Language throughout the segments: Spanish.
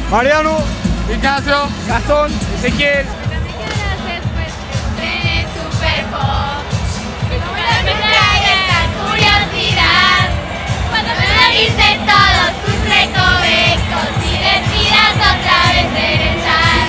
Mariano, Ignacio, Gastón, Ezequiel. Cuando me dicen todos tus recovecos y decidas otra vez regresar.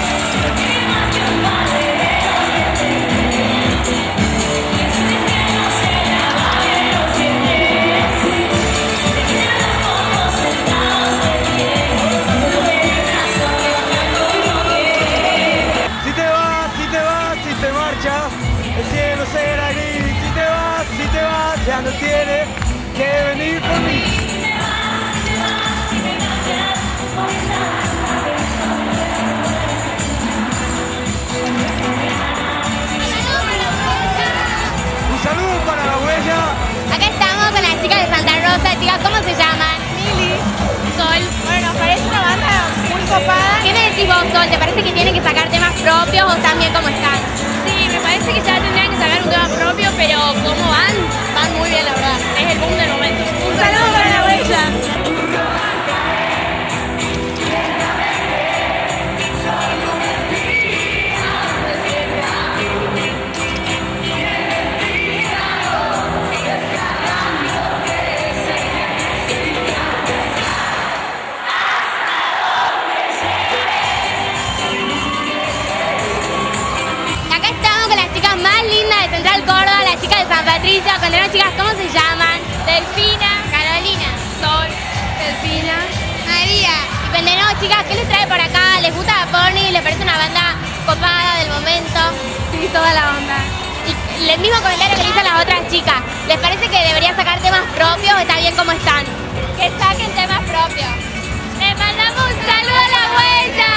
Si te vas, si te marchas, el cielo será gris. Si te vas, ya no tienes que venir por mí. Un saludo para la huella. Acá estamos con las chicas de Santa Rosa. Chicas, ¿cómo se llaman? Mili, Sol. bueno, nos parece una banda muy copada. ¿Qué me decís vos, Sol? ¿Te parece que tienen que sacar temas propios o están bien como están? Sí, me parece que ya tendrían que sacar un tema propio, pero ¿cómo van? Van muy bien, la verdad. Es el boom del momento. Un saludo para la huella. Acá estamos con las chicas más lindas de Central Córdoba, las chicas de San Patricio. Contanos, chicas, ¿cómo se llaman? Delfina, Carolina, Sol, Delfina, María. Y cuéntenos, chicas, ¿qué les trae por acá? ¿Les gusta Agapornis? ¿Les parece una banda copada del momento? Sí, toda la onda. Y el mismo comentario que le hice a las otras chicas. ¿Les parece que deberían sacar temas propios o está bien como están? Que saquen temas propios. ¡Les mandamos un saludo a la huella!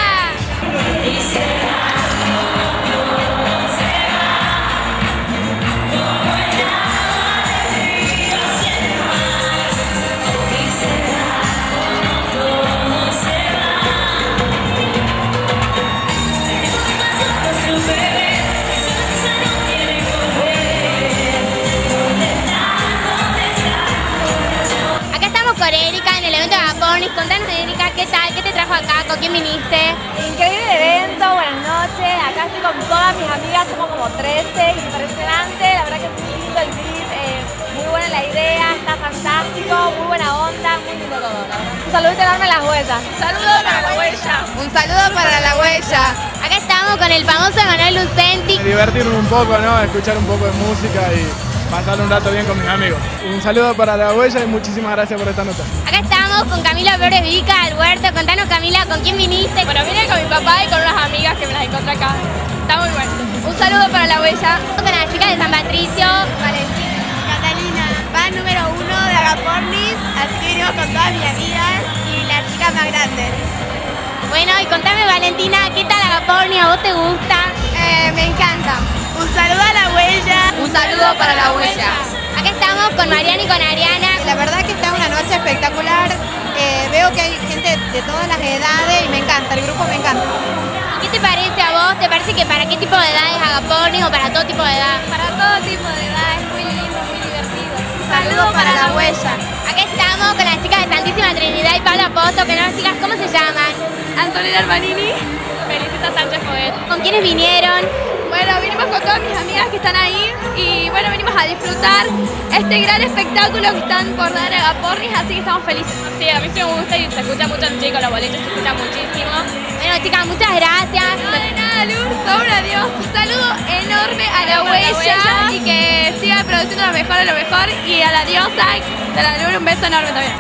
Acá estamos con Erika en el evento de Agapornis. Contanos, Erika, ¿qué tal? ¿Qué te trajo acá? ¿Con quién viniste? Increíble evento, buenas noches. Acá estoy con todas mis amigas, somos como 13, impresionante. La verdad que es muy lindo el beat, muy buena la idea, está fantástico, muy buena onda, muy lindo todo, la verdad. Un saludo enorme a las huellas. Un saludo para la huella. Un saludo para la huella. Acá estamos con el famoso Emanuel Lucenti. Divertirme un poco, ¿no? Escuchar un poco de música y pasar un rato bien con mis amigos. Un saludo para la huella y muchísimas gracias por esta nota. Acá estamos con Camila Flores Vica, Alberto. Contanos, Camila, ¿con quién viniste? Bueno, vine con mi papá y con unas amigas que me las encontré acá. Está muy bueno. Un saludo para la huella. Con las chicas de San Patricio. Valentina. Catalina, fan número 1 de Agapornis, así que venimos con todas mis amigas y las chicas más grandes. Bueno, y contame, Valentina, ¿qué tal Agapornis? ¿A vos te gusta? Me encanta. Un saludo a la huella. Un saludo para la huella. Acá estamos con Mariana y con Ariana. La verdad que está una noche espectacular, veo que hay gente de todas las edades y me encanta, el grupo me encanta. ¿Qué te parece a vos? ¿Te parece que para qué tipo de edad es Agapornis o para todo tipo de edad? Para todo tipo de edad, es muy lindo, muy divertido. Saludos para la huella. Acá estamos con las chicas de Santísima Trinidad y Pablo Aposto. Que no, chicas, ¿cómo se llaman? Antonella Armanini, Felicita Sánchez Jovet. ¿Con quiénes vinieron? Bueno, vinimos con todas mis amigas que están ahí y bueno, venimos a disfrutar este gran espectáculo que están por dar a Agapornis, así que estamos felices. Sí, a mí sí me gusta y se escucha mucho en chicos, los boliches se escuchan muchísimo. Bueno, chicas, muchas gracias. No, de nada, Lourdes, sobre adiós. Un saludo enorme a la huella y que siga produciendo lo mejor de lo mejor y a la diosa de la Lourdes un beso enorme también.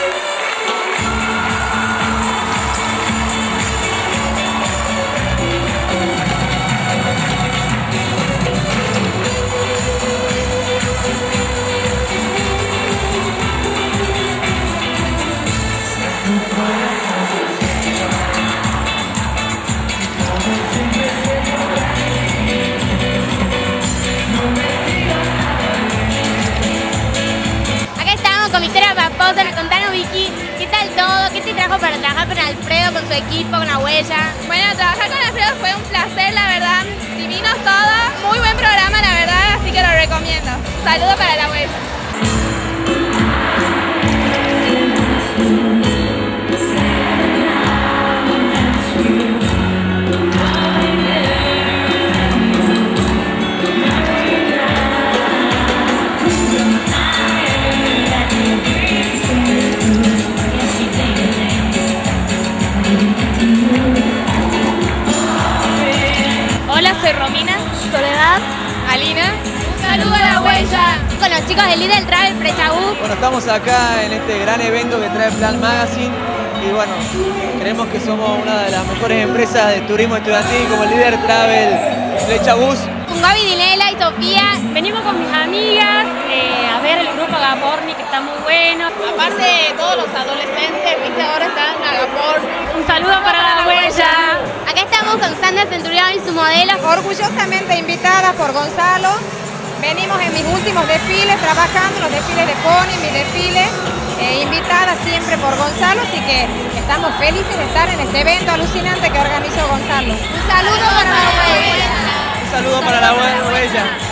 Acá estamos con Victoria Paposa. Contanos, Vicky, ¿qué tal todo? ¿Qué te trajo para trabajar con Alfredo, con su equipo, con la huella? Bueno, trabajar con Alfredo fue un placer, la verdad. Divinos todos. Muy buen programa, la verdad, así que lo recomiendo. Saludos para la huella. bueno, estamos acá en este gran evento que trae Plan Magazine y bueno, creemos que somos una de las mejores empresas de turismo estudiantil como el Líder Travel, Flecha Bus. Con Gaby, Dinela y Sofía. Venimos con mis amigas a ver el grupo Agaporni, que está muy bueno. Aparte de todos los adolescentes, viste, ahora están Agaporni. Un saludo para la huella. Acá estamos con Sandra Centurión y su modelo. Orgullosamente invitada por Gonzalo. Venimos en mis últimos desfiles, trabajando en los desfiles de Pony, mi desfile. Invitada siempre por Gonzalo, así que estamos felices de estar en este evento alucinante que organizó Gonzalo. Un saludo para la huella. Un saludo para la huella.